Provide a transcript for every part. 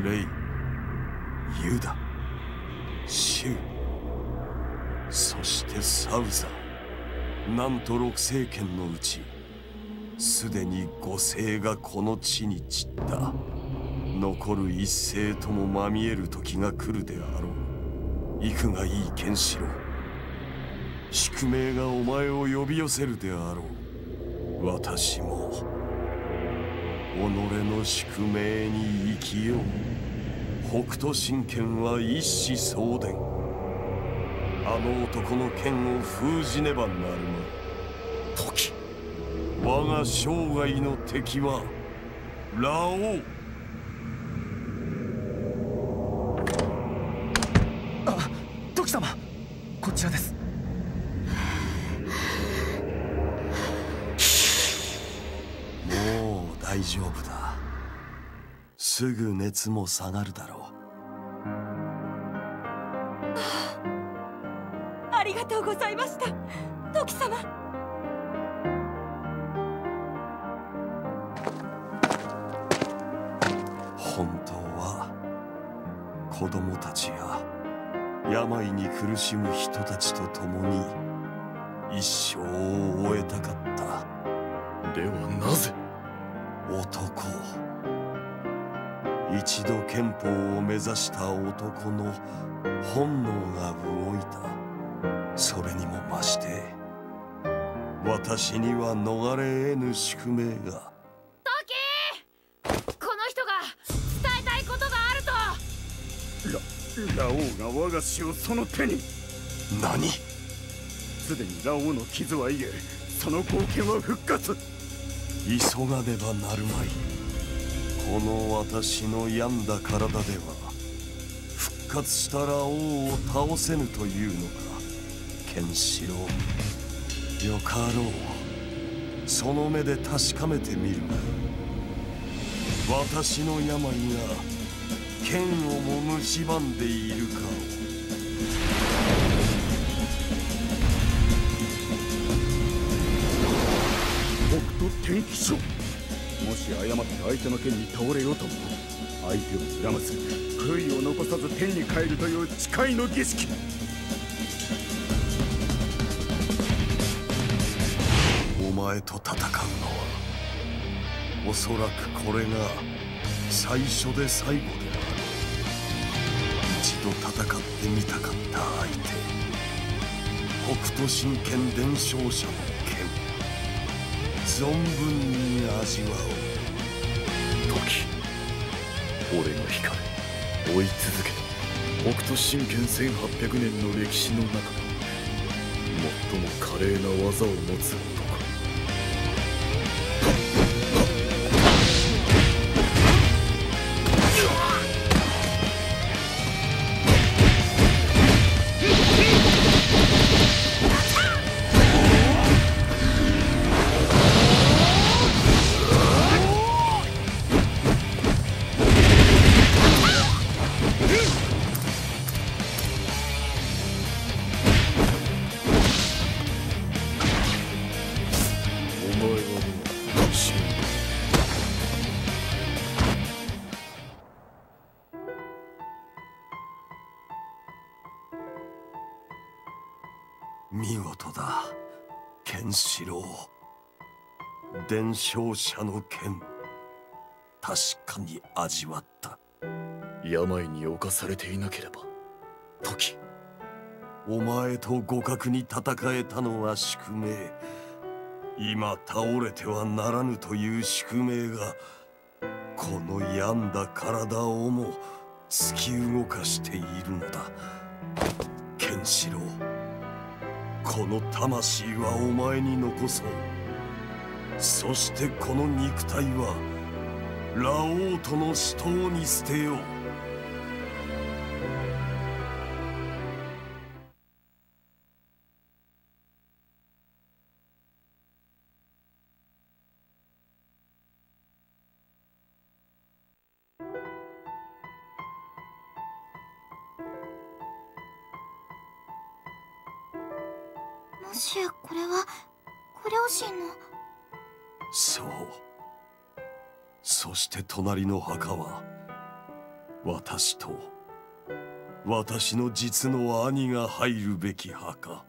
レイ、ユダ、シュウ、そしてサウザー。なんと6聖剣のうちすでに5聖がこの地に散った。残る1聖ともまみえる時が来るであろう。行くがいいケンシロウ。宿命がお前を呼び寄せるであろう。私も己の宿命に生きよう。北斗神拳は一子相伝。あの男の剣を封じねばなるまい。時、我が生涯の敵はラオウ。 あ、時様、こちらです。 もう大丈夫だ。すぐ熱も下がるだろう。 ありがとうございました、時様。 本当は子供たちや病に苦しむ人たちと共に一生を終えたかった。 ではなぜ男、一度憲法を目指した男の本能が動いた。それにも増して私には逃れ得ぬ宿命が。 トキー、この人が伝えたいことがあると。 ラオウが我が死をその手に。 何？ すでにラオウの傷は癒え、その貢献は復活。 急がねばなるまい。この私の病んだ体では復活したラオウを倒せぬというのか。ケンシロウ、よかろう。その目で確かめてみるが、私の病が剣をも蝕んでいるかを。 北斗天気書。もし誤って相手の剣に倒れようとも、相手を恨まず悔いを残さず天に帰るという誓いの儀式。 お前と戦うのはおそらくこれが最初で最後である。一度戦ってみたかった相手、北斗神拳伝承者の剣、存分に味わおう。 時、俺の光追い続けた北斗神拳1800年の歴史の中で最も華麗な技を持つ男。 見事だ、ケンシロウ。伝承者の剣、確かに味わった。 病に侵されていなければ、時、 お前と互角に戦えたのは宿命。今倒れてはならぬという宿命がこの病んだ体をも突き動かしているのだ。ケンシロウ、この魂はお前に残そう。そしてこの肉体はラオウとの死闘に捨てよう。 もしやこれはご両親の。 そう。そして隣の墓は私と私の実の兄が入るべき墓。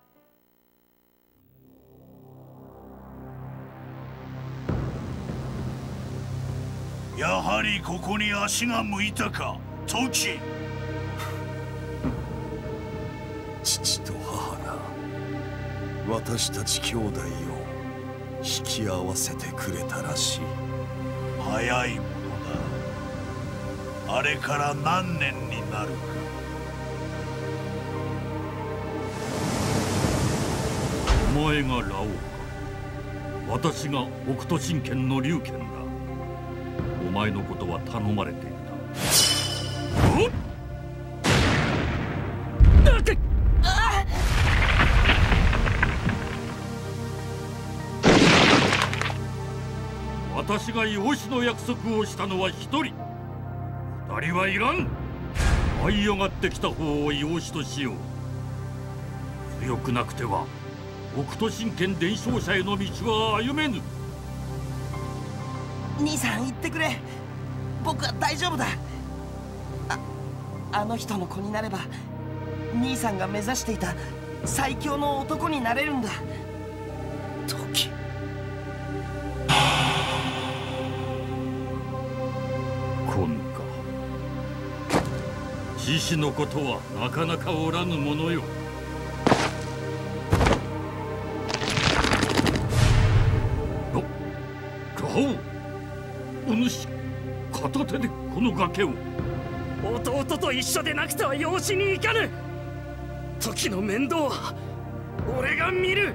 やはりここに足が向いたか、トキ。 父と母が私たち兄弟を引き合わせてくれたらしい。 早いものだ。あれから何年になるか。 お前がラオウか。私が北斗神拳の龍拳だ。お前のことは頼まれていた。私が養子の約束をしたのは一人。二人はいらん。舞い上がってきた方を養子としよう。強くなくては北斗神拳伝承者への道は歩めぬ。 兄さん言ってくれ。僕は大丈夫だ。あの人の子になれば兄さんが目指していた最強の男になれるんだ。時。 今か。獅子のことはなかなかおらぬものよ。お主、片手でこの崖を。 弟と一緒でなくては養子に行かぬ。時の面倒は俺が見る。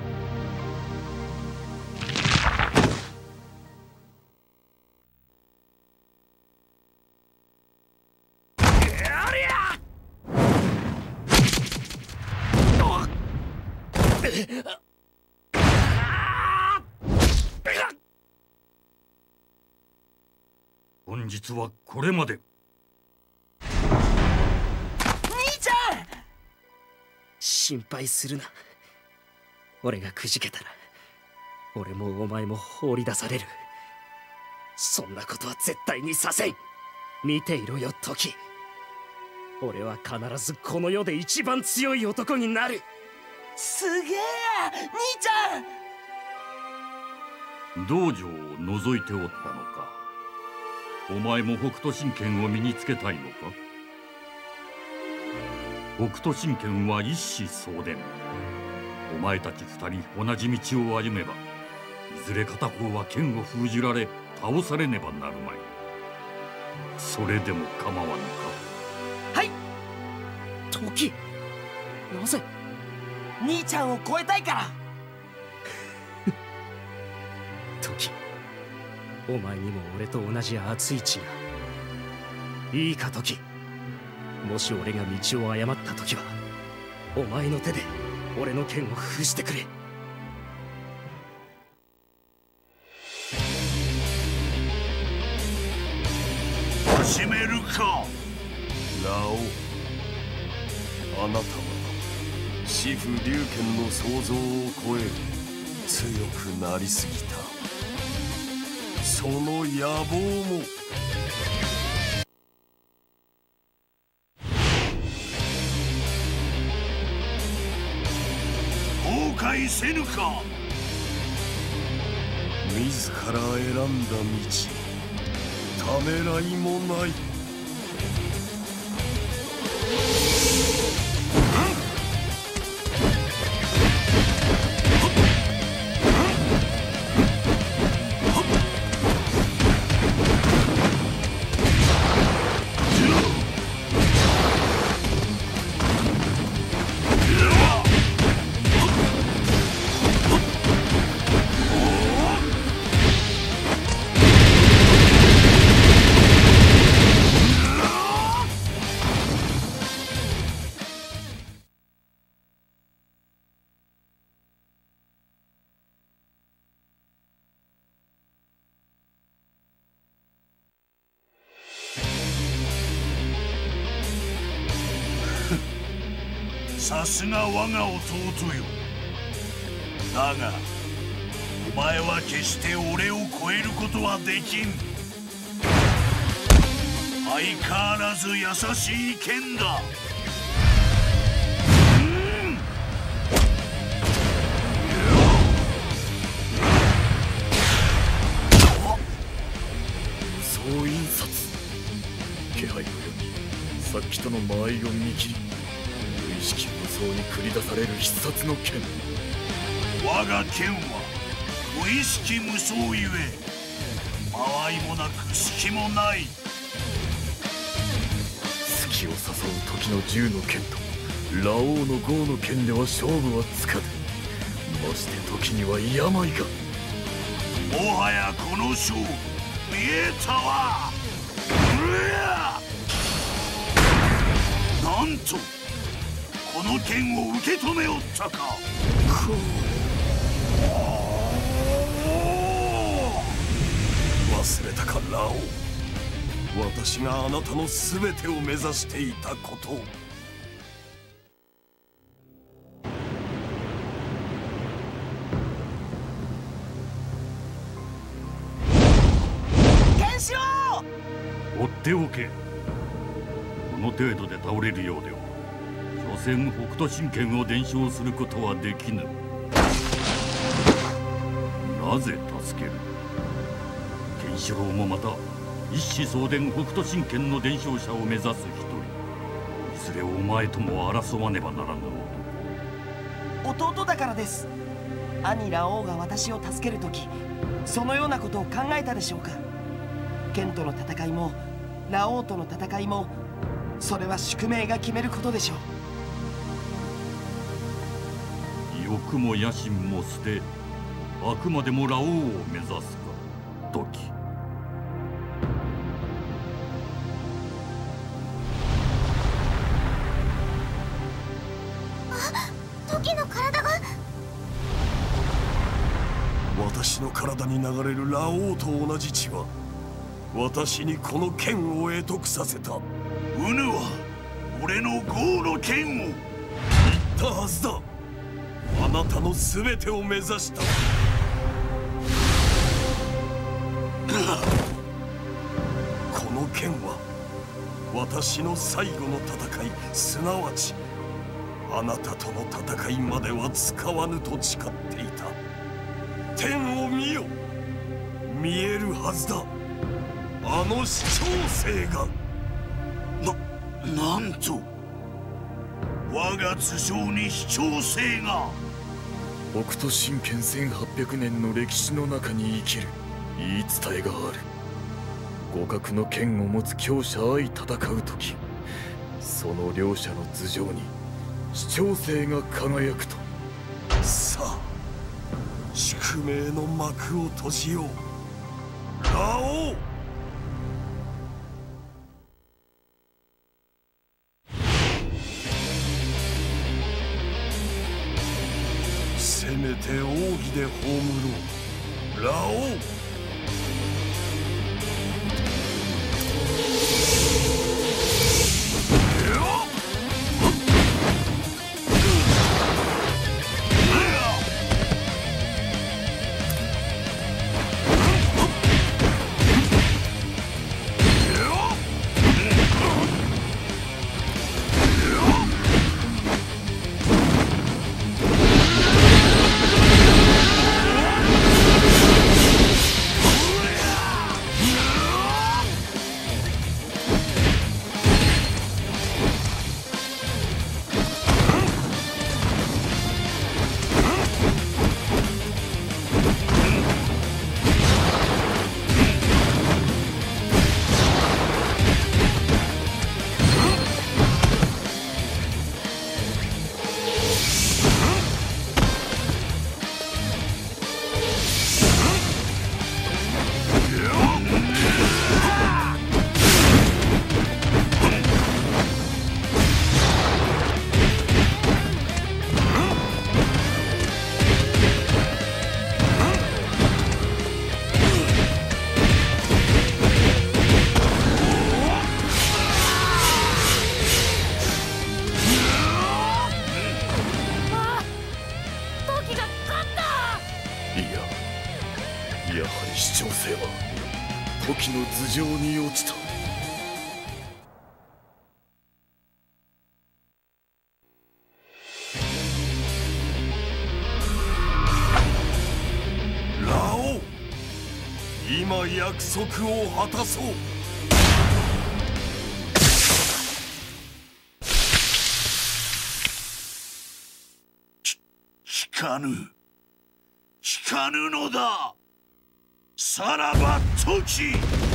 本日はこれまで。 兄ちゃん！ 心配するな。俺がくじけたら俺もお前も放り出される。そんなことは絶対にさせん。見ていろよ時。俺は必ずこの世で一番強い男になる。 すげえ兄ちゃん。 道場を覗いておったのか。お前も北斗神拳を身につけたいのか。北斗神拳は一子相伝。お前たち二人同じ道を歩めばいずれ片方は剣を封じられ倒されねばなるまい。それでも構わぬか。 はい。 時、なぜ？ 兄ちゃんを超えたいから。 時、お前にも俺と同じ熱い血が。いいか時、もし俺が道を誤った時はお前の手で俺の剣を封じてくれ。 始めるか。 ラオウ、あなたは師父龍拳の想像を超え強くなりすぎた。その野望も後悔せぬか。 自ら選んだ道、ためらいもない。 さすが我が弟よ。だがお前は決して俺を超えることはできん。 相変わらず優しい剣だ。 総印刷気配を読み、さっきとの間合いを見切り、無意識無双に繰り出される必殺の剣。 我が剣は無意識無双ゆえ、間合いもなく隙もない。 隙を誘う時の銃の剣とラオウの豪の剣では勝負はつかぬ。まして時には病が。 もはやこの勝負見えたわ。なんとこの剣を受け止めおったか。 忘れたかラオウ、私があなたの全てを目指していたことを。 ケンシロウ、 追っておけ。この程度で倒れるようでは所詮北斗神拳を伝承することはできぬ。なぜ助ける。ケンシロウもまた一子相伝北斗神拳の伝承者を目指す一人。いずれお前とも争わねばならぬ男。弟だからです。兄ラオウが私を助ける時、そのようなことを考えたでしょうか。剣との戦いもラオウとの戦いも、それは宿命が決めることでしょう。欲も野心も捨て、あくまでもラオウを目指すか、トキ。 トキの体が。 私の体に流れるラオウと同じ血は私にこの剣を会得させた。 ウヌは俺の豪の剣を。 言ったはずだ。あなたの全てを目指した。この剣は私の最後の戦い、すなわちあなたとの戦いまでは使わぬと誓っていた。天を見よ、見えるはずだ。あの視聴生が。 なんと我が頭上に視聴生が。 北斗神拳1800年の歴史の中に生きる言い伝えがある。互角の剣を持つ強者相戦う時、その両者の頭上に視聴生が輝くと。 さあ宿命の幕を閉じよう、ラオウ。せめて奥義で葬ろう、ラオウ。 やはり視聴生は時の頭上に落ちた。 約束を果たそう。 聞かぬのだ。さらば時。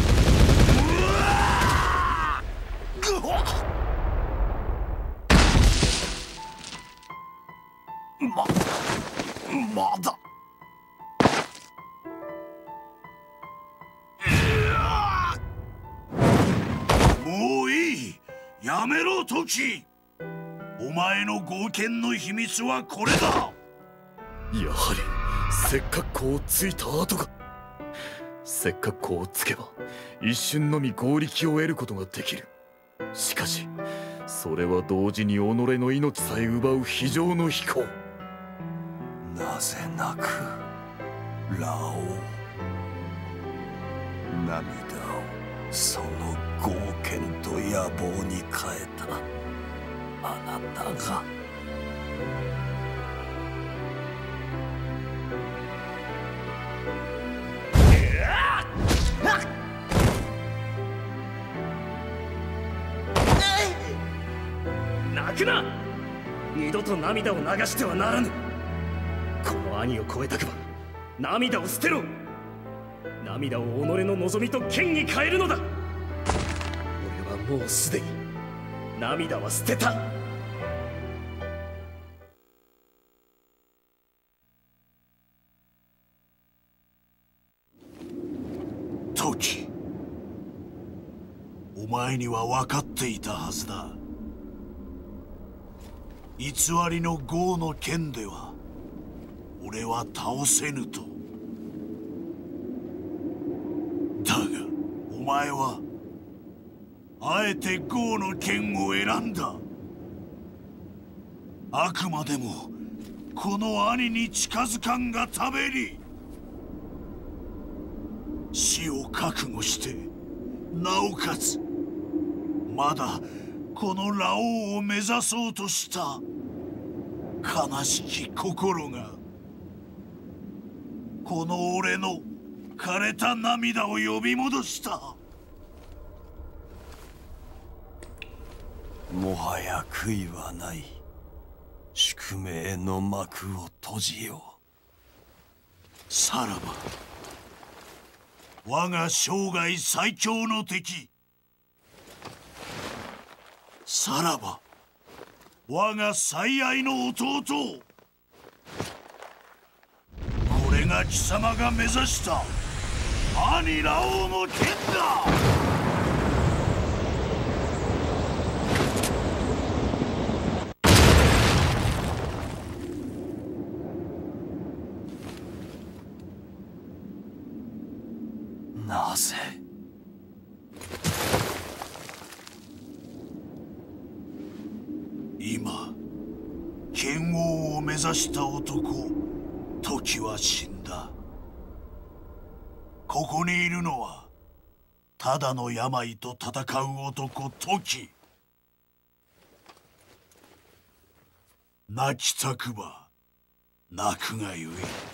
まだ。 もういい。やめろ時。お前の剛健の秘密はこれだ。 やはりせっかくこをついた後が。せっかくこをつけば一瞬のみ合力を得ることができる。しかしそれは同時に己の命さえ奪う非常の飛行。 なぜなくラオウ、涙をその剛健と野望に変えたあなたが。 泣くな。二度と涙を流してはならぬ。この兄を超えたくば涙を捨てろ。涙を己の望みと剣に変えるのだ。俺はもうすでに涙は捨てた。 時、お前には分かっていたはずだ。偽りの剛の剣では俺は倒せぬと。だがお前はあえて剛の剣を選んだ。あくまでもこの兄に近づかんがために死を覚悟して、なおかつまだこのラオウを目指そうとした悲しき心がこの俺の枯れた涙を呼び戻した。 もはや悔いはない。宿命の幕を閉じよう。 さらば我が生涯最強の敵。さらば我が最愛の弟。これが貴様が目指した兄ラオウの剣だ。 なぜ今剣王を目指した男時は死んだ。ここにいるのはただの病と戦う男時。泣きたくば泣くがよい。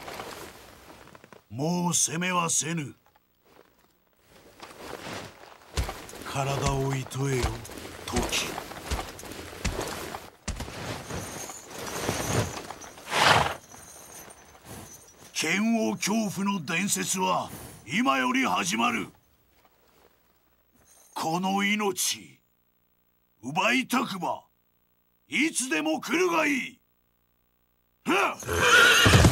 もう攻めはせぬ。体をいとえよ時。剣王恐怖の伝説は今より始まる。この命奪いたくばいつでも来るがいい。はっ